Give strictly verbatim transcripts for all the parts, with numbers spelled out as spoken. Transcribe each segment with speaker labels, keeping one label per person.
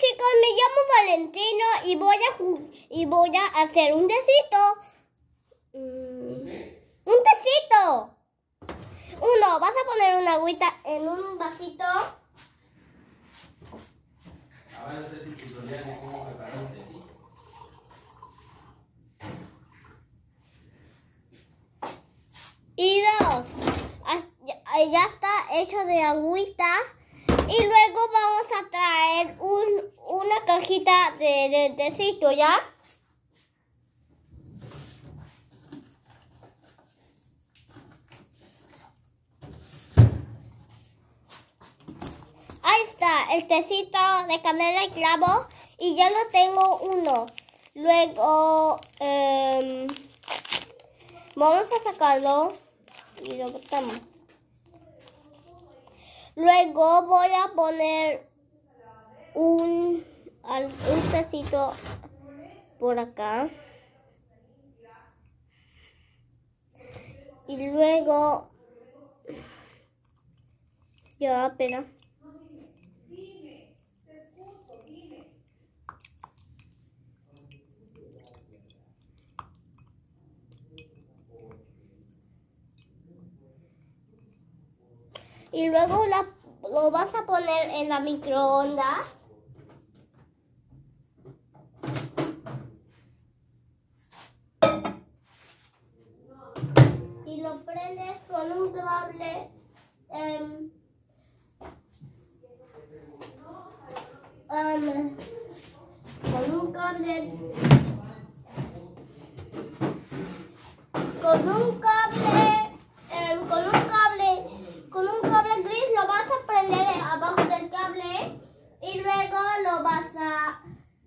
Speaker 1: chicos, me llamo Valentino y voy a y voy a hacer un tecito. Mm, un tecito. Uno, vas a poner una agüita en un vasito.
Speaker 2: Ahora no sé si tutorial de cómo preparar un tecito.
Speaker 1: Y dos, ya está hecho de agüita. Y luego vamos a traer un, una cajita de, de tecito, ¿ya? Ahí está, el tecito de canela y clavo. Y ya lo tengo uno. Luego, eh, vamos a sacarlo y lo botamos. Luego voy a poner un, un tecito por acá. Y luego, ya, espera. Y luego la, lo vas a poner en la microondas. Y lo prendes con un cable. Um, um, con un cable. Con un cable. Um, con un cable. Con un cable gris lo vas a prender abajo del cable y luego lo vas a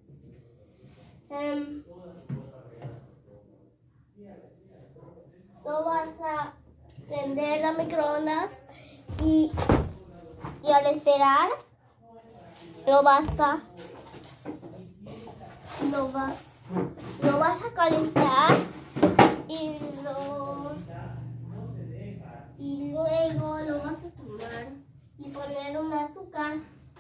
Speaker 1: um, lo vas a prender la microondas y, y al esperar lo vas a lo vas, lo vas a calentar y lo Y luego lo vas a tomar y poner un azúcar.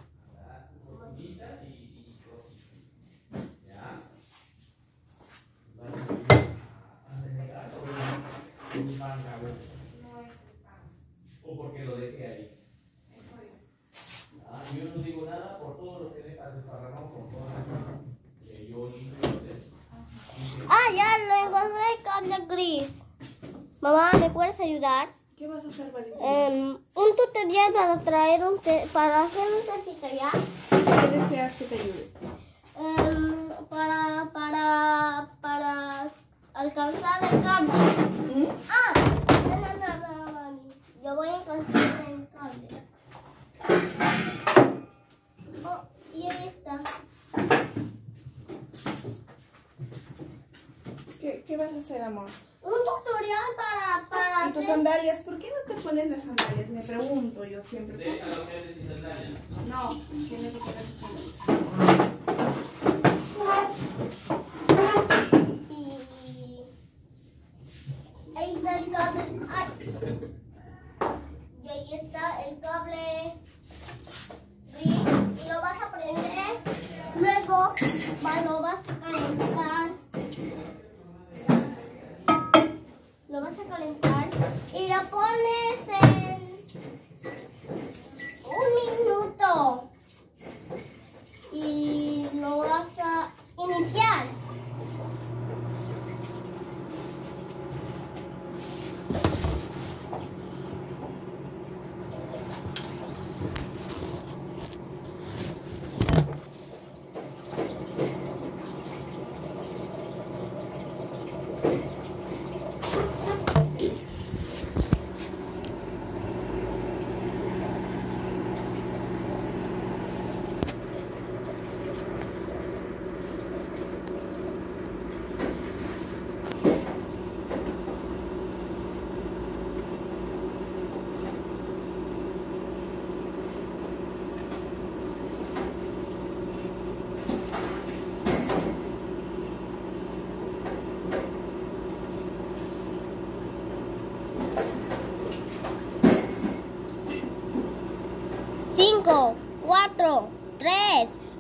Speaker 2: ¿O porque lo dejé ahí? Ah, yo no digo nada por todo lo que dejas desparramado con todas las cosas que yo limpio.
Speaker 1: Ah, ya luego el cable gris. Mamá, ¿me puedes ayudar?
Speaker 3: ¿Qué vas a hacer, Valentina?
Speaker 1: Um, un tutorial para traer un te para hacer un tecito, ¿ya?
Speaker 3: ¿Qué deseas que te ayude?
Speaker 1: Um, para, para, para alcanzar el cable.
Speaker 3: ¿Mm?
Speaker 1: Ah, no, no, no, no, mami. Yo voy a alcanzar el cable. Oh, y ahí está.
Speaker 3: ¿Qué, ¿Qué vas a hacer, amor?
Speaker 1: Un tutorial para, para
Speaker 3: ¿Y tus
Speaker 1: hacer...
Speaker 3: sandalias? ¿Por qué no te pones las sandalias? Me pregunto yo siempre.
Speaker 2: Déjalo que hables sin sandalias.
Speaker 3: No, tienes que poner tus sandalias.
Speaker 1: Y ahí está el cable. Ay. Y ahí está el cable gris. Y lo vas a prender. Luego va, lo vas a calentar. Lo vas a calentar. Y lo pones en un minuto. Y lo vas a iniciar.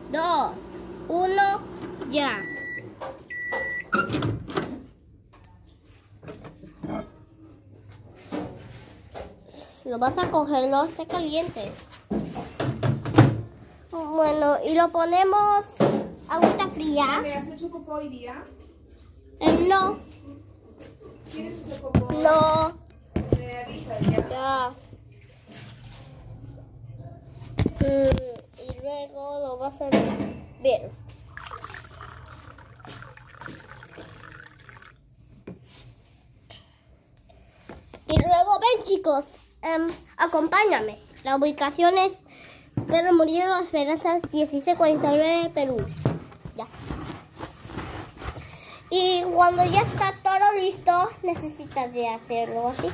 Speaker 1: dos, uno, ya. Lo vas a coger, no está caliente. Bueno, y lo ponemos agüita fría.
Speaker 3: ¿Le has hecho popó hoy día?
Speaker 1: Eh, no,
Speaker 3: ¿Quieres hacer popó?
Speaker 1: no,
Speaker 3: Me avisa ya.
Speaker 1: ya. Mm, y luego lo vas a ver. Y luego ven, chicos, em, acompáñame. La ubicación es Pedro Murillo Las Esperanzas dieciséis cuarenta y nueve, Perú. Ya. Y cuando ya está todo listo, necesitas de hacerlo así.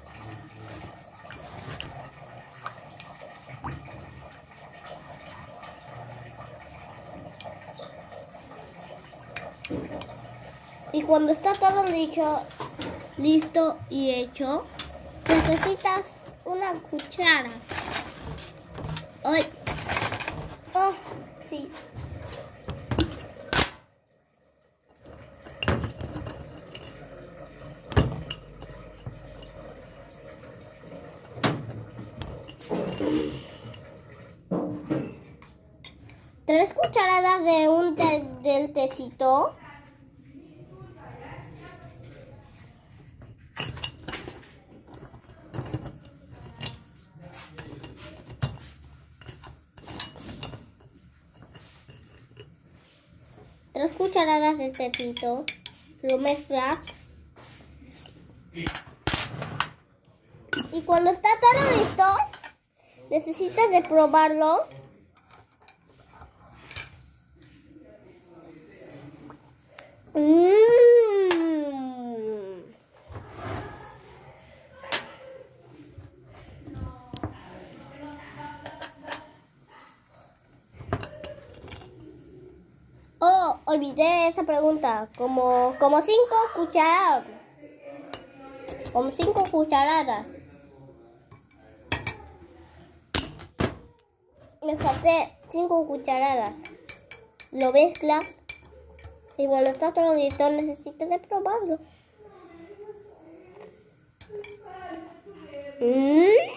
Speaker 1: Y cuando está todo listo, listo y hecho, necesitas una cuchara. Ay. Oh, sí. Tres cucharadas de un té, del tecito. Tres cucharadas de tecito. Lo mezclas. Y cuando está todo listo, necesitas de probarlo. Mmm. Oh, olvidé esa pregunta. Como, como cinco cucharadas. Como cinco cucharadas. Me falté cinco cucharadas. Lo mezclas. Y cuando está todo listo, necesitas de probarlo. Mm.